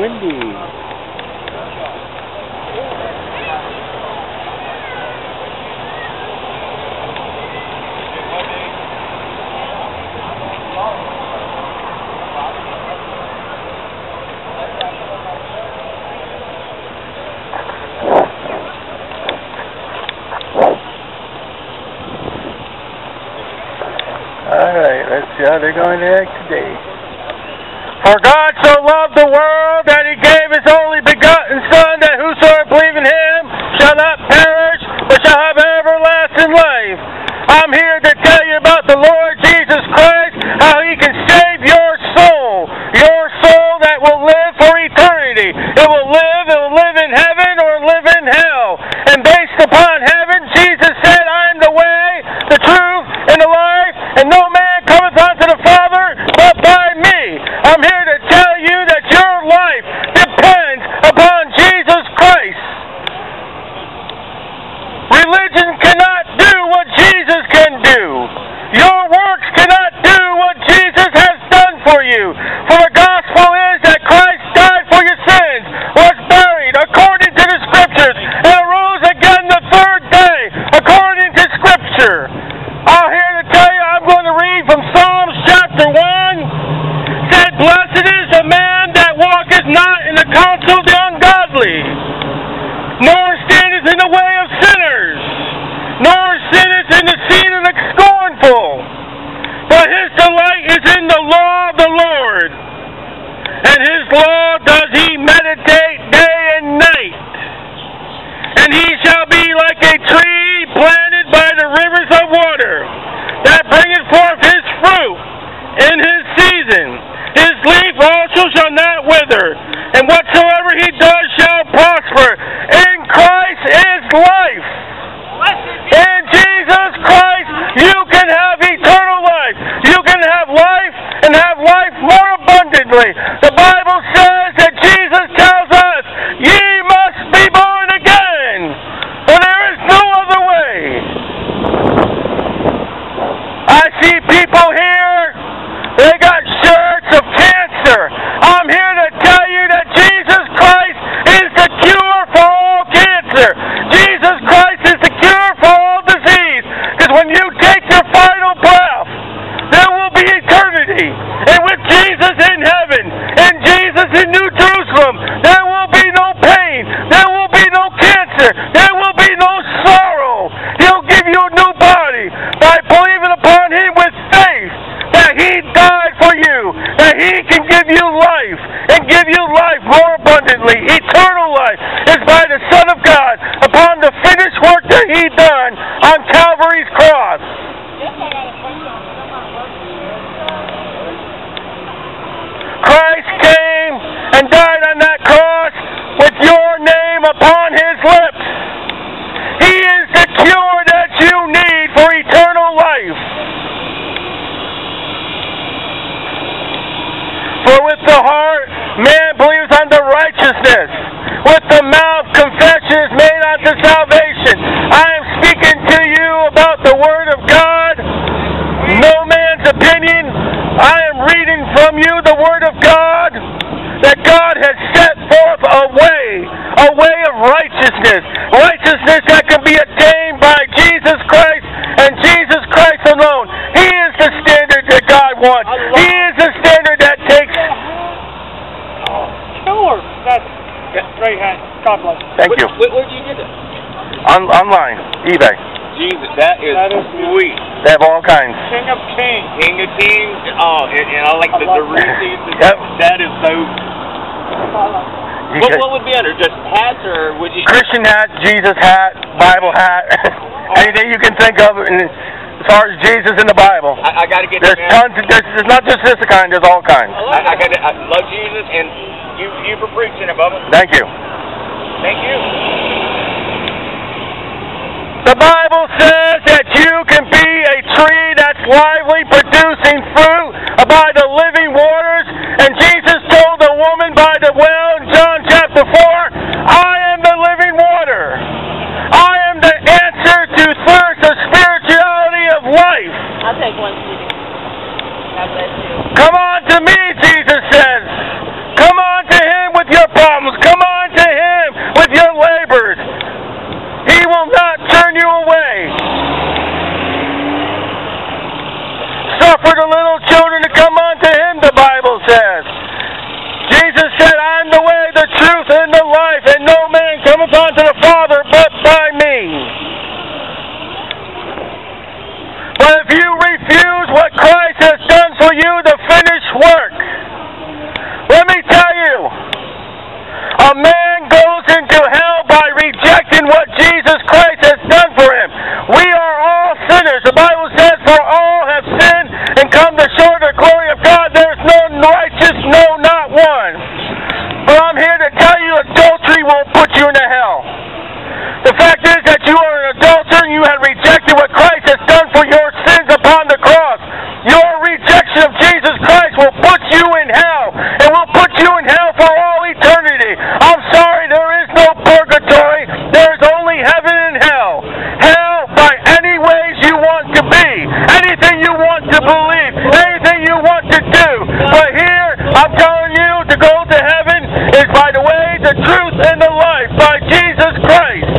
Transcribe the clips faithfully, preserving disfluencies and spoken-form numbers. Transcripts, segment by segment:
windy. Alright, let's see how they're going to act today. For God so loved the world that he gave his only begotten Son, that whosoever believe in him shall not perish, but shall have everlasting life. I'm here to tell you about the Lord Jesus Christ, how he can save your soul. Your soul that will live for eternity. It will live, it will live in heaven or live in hell. And based upon heaven, Jesus said, I am the way, the truth, and the life, and no man cometh unto the Father but by me. I'm here to tell you that your life depends upon Jesus Christ. Religion cannot do what Jesus can do. Your works cannot do what Jesus has done for you. For the gospel is that Christ died for your sins, was buried according to the Scriptures, and arose again the third day according to Scripture. I'm here to tell you, I'm going to read from Psalms chapter one. It said, blessed is the man that walketh not in the counsel of the ungodly, nor standeth in the way of sinners, nor sitteth in the seat of the scornful. But his delight is in the law of the Lord, and his law does he meditate day and night. And he shall be like a tree planted by the rivers of water, that bringeth forth his fruit in his season. His leaf also shall not wither, and whatsoever he does shall prosper. In Christ is life. In Jesus Christ, you can have eternal life. You can have life and have life more abundantly. The Bible says that Jesus tells us, ye must be born again, for there is no other way. I see people here, they got shirts of cancer. I'm here to tell you that Jesus Christ is the cure for all cancer. Jesus Christ is the cure for all disease. Because when you take your final breath, there will be eternity. And with Jesus in heaven, and Jesus in New Jerusalem, there will be no pain. There will be no cancer. There will be no sorrow. He'll give you a new body by believing upon him with faith that he died for you, that he can give you life and give you life more abundantly. Eternal life is by the Son of God upon the finished work that he done on Calvary's cross. Christ came and died on that cross with your name upon his lips. He is the cure that you need for eternal life. For with the heart man believes unto righteousness, with the mouth confession is made unto salvation. I am speaking to you about the Word of God, no man's opinion. I am reading from you the Word of God, that God has set forth a way, a way of righteousness, righteousness that can be attained by Jesus Christ and Jesus Christ alone. He is the standard that God wants. He is the standard that takes. Sure, that's great hat. God bless. Thank you. Where, where did you get it? On, online, eBay. Jesus, that is, That is sweet. They have all kinds. King of Kings. King of Kings. Oh, and, and I like I the love Doritos. Yep. That is so. You What, could- what would be under? Just hats, or would you? Christian hat, Jesus hat, Bible hat, anything you can think of. And as far as Jesus in the Bible, I, I got to get there's that. tons. Of, there's, there's not just this kind. There's all kinds. I, I got. I love Jesus, and you, you for preaching above it. Thank you. Thank you. The Bible says that you can be a tree that's lively, producing fruit by the living waters. And Jesus told the woman by the well in John chapter four, I am the living water. I am the answer to thirst, the spirituality of life. I'll take one, Stevie. God bless you. Come on to me, Jesus says. Come on to him with your I'm telling you, to go to heaven is by the way, the truth, and the life, by Jesus Christ.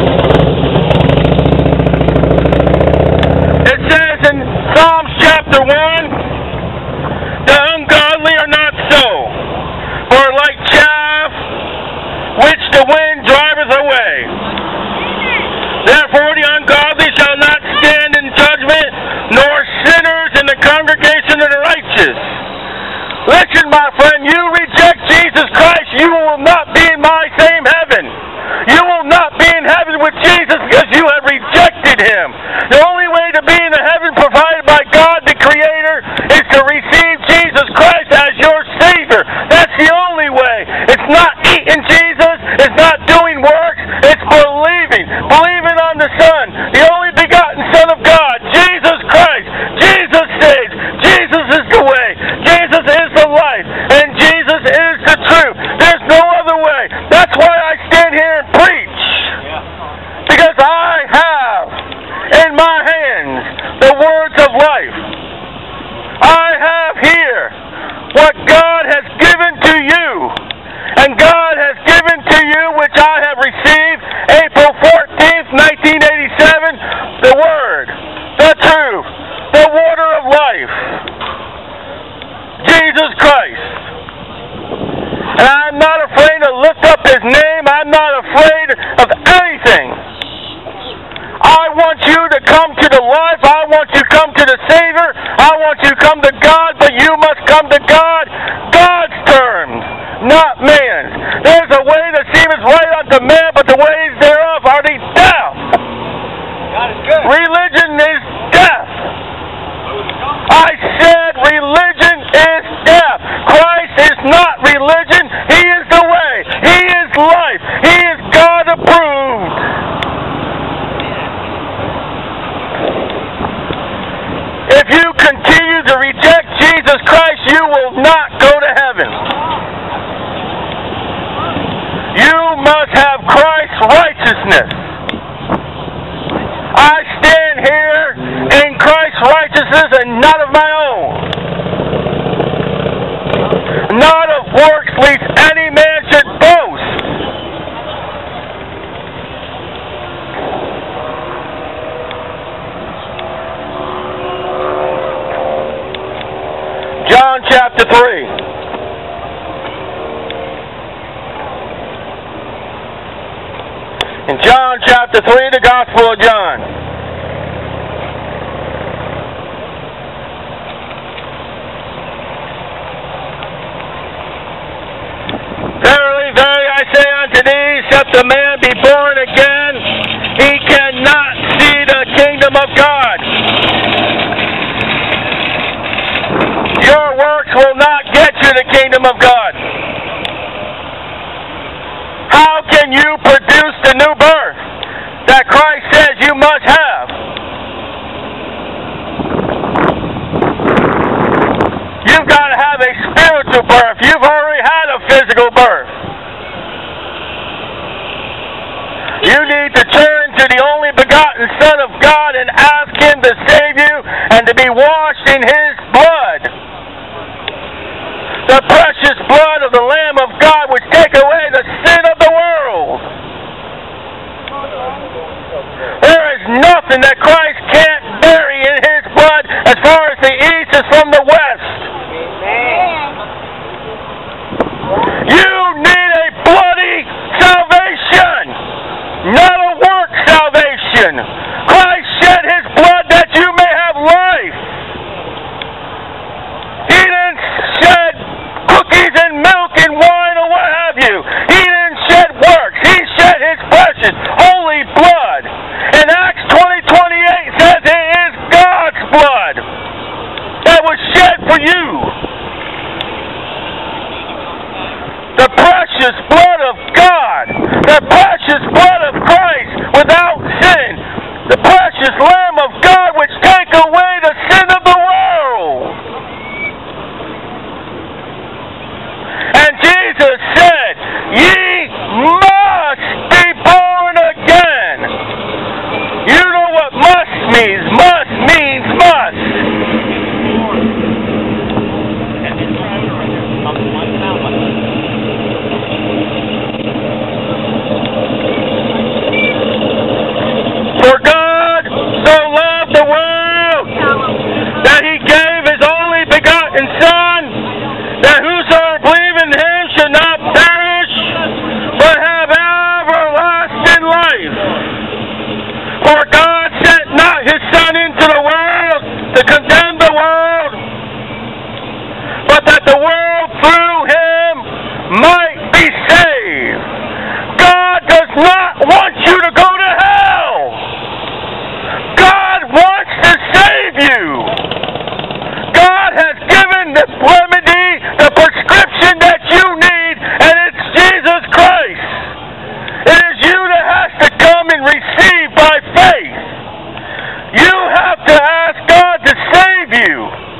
It says in Psalms chapter one, the ungodly are not so, for like chaff which the wind driveth away. Therefore the ungodly shall not stand in judgment, nor sinners in the congregation of the righteous. Listen, my friend, you reject Jesus Christ, you will not be in my same heaven. You will not be in heaven with Jesus because you have rejected Him. The only way to be in the heaven provided by God, the Creator, is to receive Jesus Christ as your Savior. That's the only way. It's not eating Jesus. It's not doing works. It's believing. Believing on the Son, the only begotten Son of God, Jesus Christ. Jesus saves. Jesus is the way. Jesus is the life. And Jesus is the truth. There's no other way. That's why I stand here and preach. Because I have in my hands the words of life. I have here what God has given to you. And God has given to you, which I have received, April fourteenth, nineteen eighty-seven, the Word, the truth, the water of life, Jesus Christ. And I'm not afraid to lift up His name. I'm not afraid of anything. I want you to come to the life. I want you to come to the Savior. I want you to come to God, but you must come to God, God's terms, not man's. There's a way that seemeth right unto man, but the ways thereof are the death. God is good. Religion is death. I said religion is death. Christ is not religion. He is the way. He is life. He is God approved. If you continue to reject Jesus Christ, you will not go to heaven. You must have Christ's righteousness. I stand here in Christ's righteousness and not of my own. Not of works, lest any man should boast. John chapter three. In John chapter three, the Gospel of John. Verily, verily, I say unto thee, except a man be born again, he cannot see the kingdom of God. Your works will not get you the kingdom of God. How can you produce the new birth that Christ says you must have? You've got to have a spiritual birth. You've already had a physical birth. You need to turn to the only begotten Son of God and ask Him to save you and to be washed in His blood. The precious blood of the Lamb of God which take away the sin of the world. There is nothing that Christ can't bury in His blood as far as the east is from the west. You need a bloody salvation, not a work salvation. Christ shed His blood that you may have life. He didn't shed cookies and milk and wine or what have you. He didn't shed works. He shed His precious holy blood. And Acts twenty twenty-eight says it is God's blood that was shed for you. The precious blood of God, the precious blood of Christ without sin, the precious Lamb of God which take away the sin of the world. And Jesus said, ye must be born again. You know what must means. Must means must. the remedy, the prescription that you need, and it's Jesus Christ. It is you that has to come and receive by faith. You have to ask God to save you.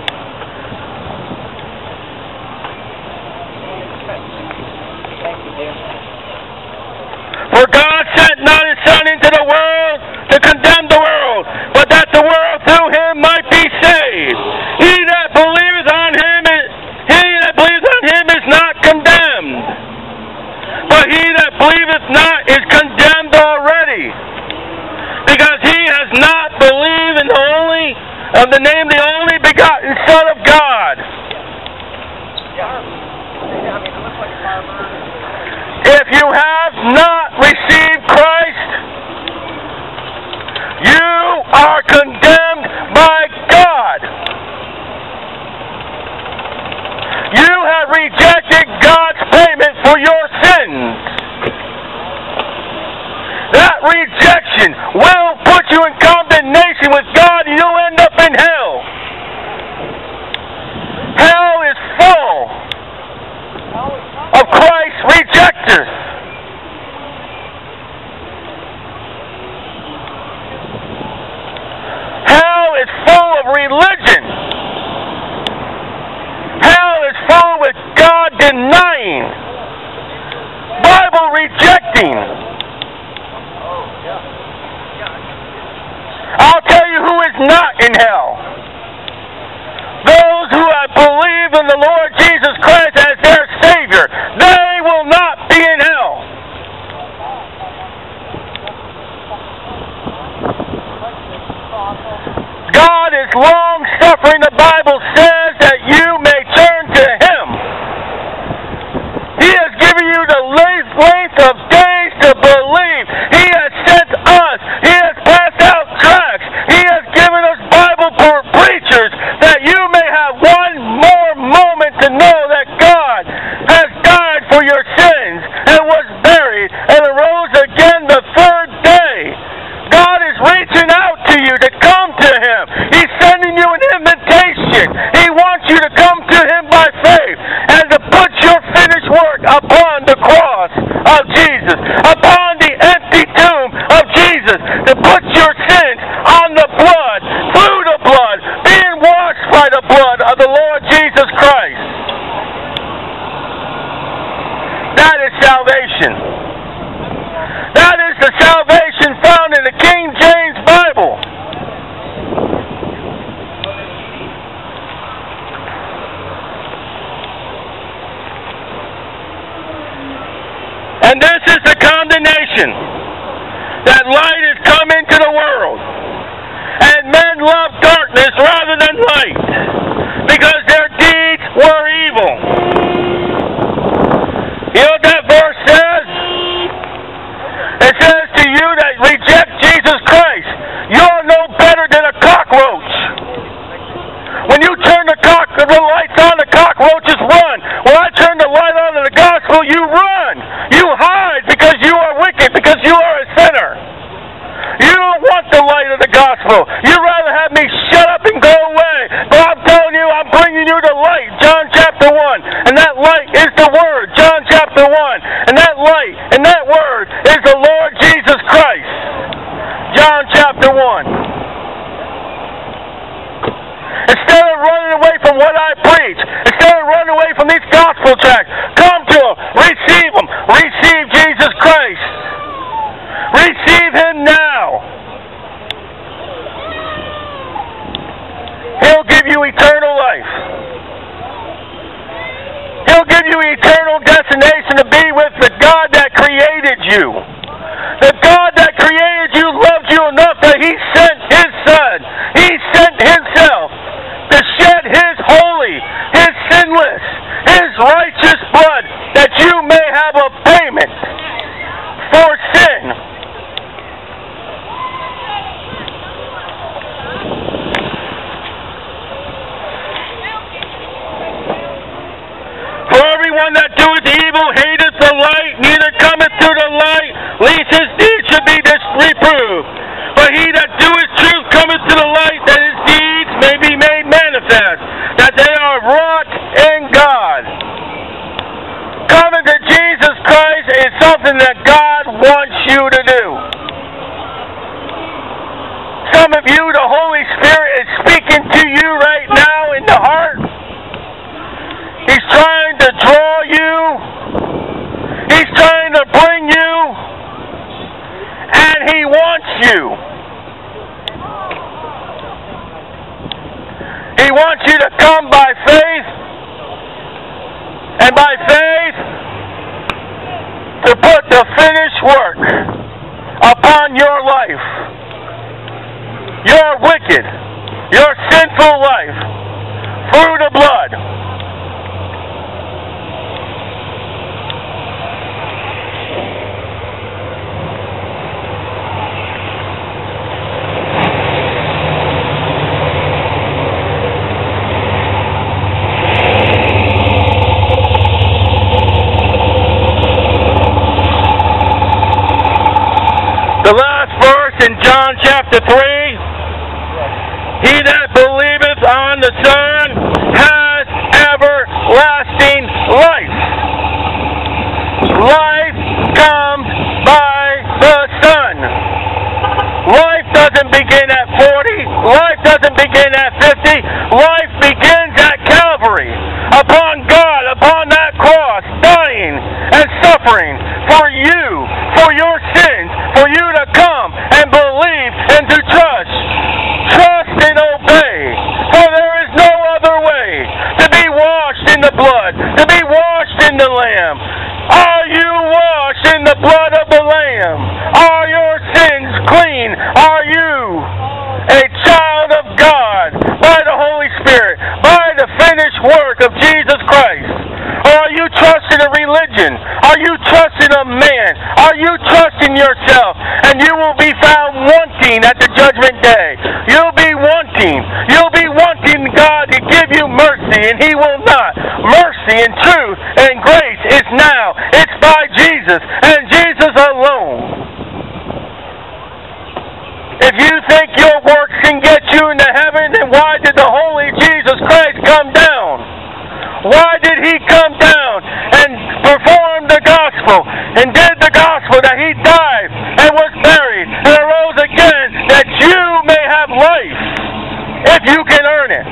For God sent not his Son into the world to condemn the world, but that the world through him might be saved. He that believeth on him is, he that believeth on him is not condemned. But he that believeth not is condemned already, because he has not believed in the only of the name the only begotten Son of God. If you have not received Christ, you are condemned by God. You have rejected God's payment for your sins. That rejection will put you in condemnation with God, and you'll end up in hell. Hell is full of Christ's rejectors. Hell is full of religion. Hell is full with God denying, Bible rejecting. I'll tell you who is not in hell. Those who have believed in the Lord Jesus Christ as their Savior, they will not be in hell. God is long-suffering, the Bible says, that you may turn to Him. He has given you the length of days to believe. He has sent us. He has passed out tracts. He has given us Bible preachers that you may have one more moment to know that God has died for your sins and was buried and arose again the third day. God is reaching out to you to come to Him. He's sending you an invitation. He wants you to come to Him by faith and to put your finished work upon the cross of Jesus, upon the empty tomb of Jesus, to put your sins on the blood, through the blood, being washed by the blood of the Lord Jesus Christ. That is salvation. That is the salvation found in the King James Bible. And this is the condemnation, that light is come into the world, and men love darkness rather than light, because their deeds were evil. You know what that verse says? It says to you that reject Jesus Christ, you're no better than a cockroach. When you turn the cock, the lights on, the cockroaches run. When I turn the light on in the gospel, you run. You hide because you are wicked, because you are a sinner. You don't want the light of the gospel. You'd rather have me shut up and go away. But I'm telling you, I'm bringing you the light, John chapter one. And that light is the Word, John chapter one. And that light and that Word is the Lord Jesus Christ, John chapter one. Instead of running away from what I preach, instead of running away from these gospel tracts, come to Him, receive Him, receive Jesus Christ. Receive Him now. He'll give you eternal life. He'll give you eternal destination to be with the God that created you. The God that created you loved you enough that He sent His Son. He sent Himself to shed His holy, His sinless, His righteous blood, that you may have a payment for sin. For everyone that doeth evil hateth the light, neither cometh to the light, lest his deeds should be reproved. But he that doeth truth cometh to the light, that his deeds may be made manifest, that they are wrought is something that God wants you to do. Some of you, the Holy Spirit is speaking to you right now in the heart. He's trying to draw you. He's trying to bring you. And He wants you. He wants you to come by faith. And by faith, to put the finished work upon your life. Your wicked, your sinful life, through the blood. The last verse in John chapter three, he that believeth on the Son has everlasting life. Life comes by the Son. Life doesn't begin at forty. Life doesn't begin at fifty. Life begins at Calvary. Upon God, upon that cross, dying and suffering for you, for your sins, for you to come and believe and to trust. Trust and obey. For there is no other way to be washed in the blood, to be washed in the Lamb. Are you washed in the blood of the Lamb? Are your sins clean? Are you a child of God by the Holy Spirit, by the finished work of Jesus Christ? Or are you trusting a religion? Are you trusting a man? Are you trusting yourself? And you will be found wanting at the judgment day. You'll be wanting. You'll be wanting God to give you mercy, and He will not. Mercy and truth and grace is now. It's by Jesus and Jesus alone. If you think your works can get you into heaven, then why did the Holy Jesus Christ come down? Why did He come down and perform the gospel and did the gospel that He died and was buried and arose again that you may have life if you can earn it?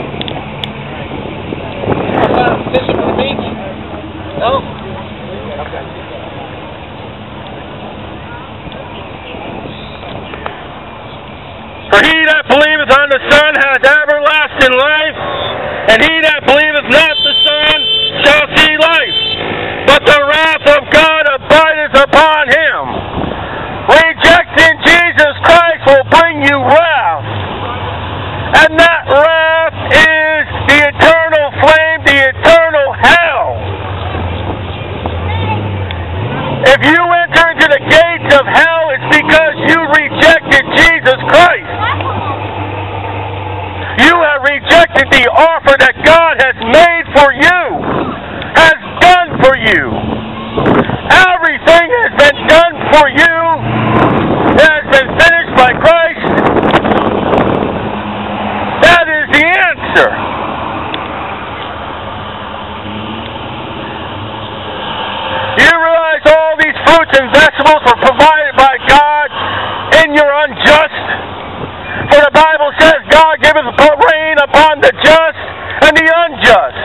Fishing for the beach? No? Okay. For he that believeth on the Son hath everlasting life, and he that believeth not the Son shall see life, but the wrath of God abideth upon him. Rejecting Jesus Christ will bring you wrath, and that wrath is the eternal flame, the eternal hell. If you enter into the gates of hell, it's because you rejected Jesus Christ. You have rejected the offer that God has made for you, has done for you. Everything has been done for you. It has been finished by Christ. That is the answer. You realize all these fruits and vegetables were provided by God in your unjust? For the Bible says God giveth rain upon the just and the unjust.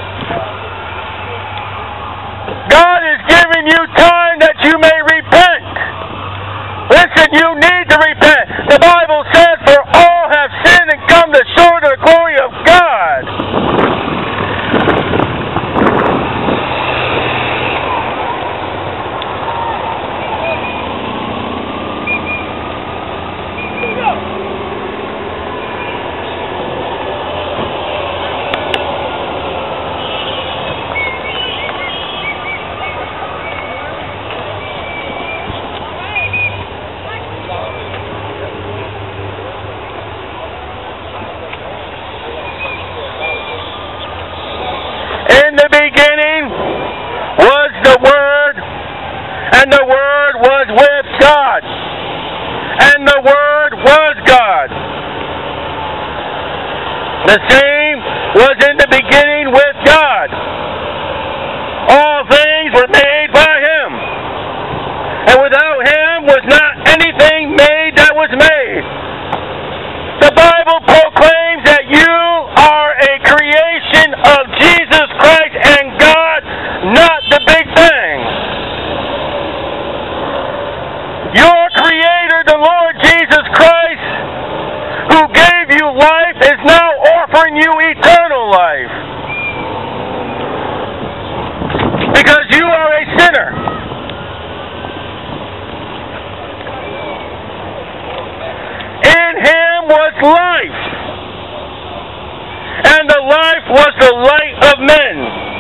God is giving you time that you may repent. Listen, you need to repent. The Bible says, for all have sinned and come short of the glory of God. In the beginning was the Word, and the Word was with God, and the Word was God. The same was in the beginning with God. All things were made by Him, proclaims that you are a creation of Jesus Christ and God, not the Big Bang. Your Creator, the Lord Jesus Christ, who gave you life, is now offering you eternal life. Because you are a sinner. In Him was life, and the life was the light of men.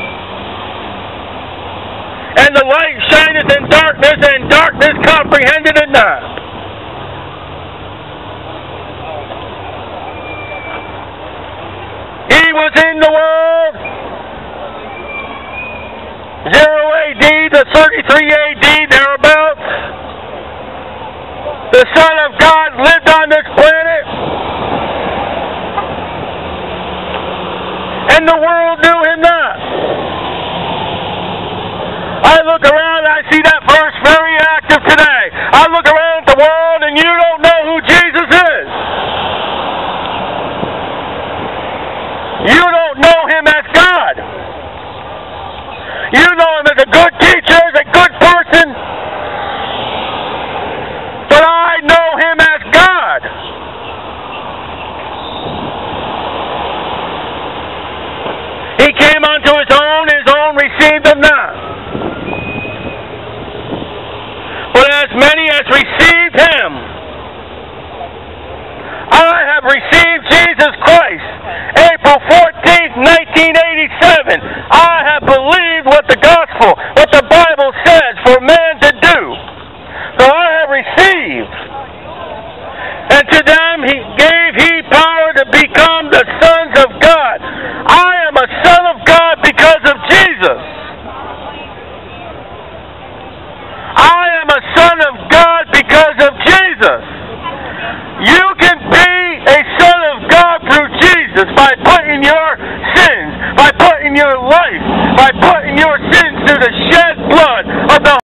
And the light shineth in darkness, and darkness comprehended it not. He was in the world, zero A D to thirty-three A D, thereabouts. The Son of God lived on this planet, and the world knew Him not. I look around and I see that verse very active today. I look around at the world and you don't know who Jesus is. You don't know Him as God. You know Him as a good teacher, as a good person. But I know Him as God. He came unto His own, His own received Him not. But as many as received Him, I have received Jesus Christ. April fourteenth, nineteen eighty-seven. I have believed what the gospel, what the Bible says for man to do. So I have received. And to them He gave He power to become the sons of God. I am a son of God because of Jesus. I am a son of God because of Jesus. You can be a son of God through Jesus by putting your sins, by putting your life, by putting your sins through the shed blood of the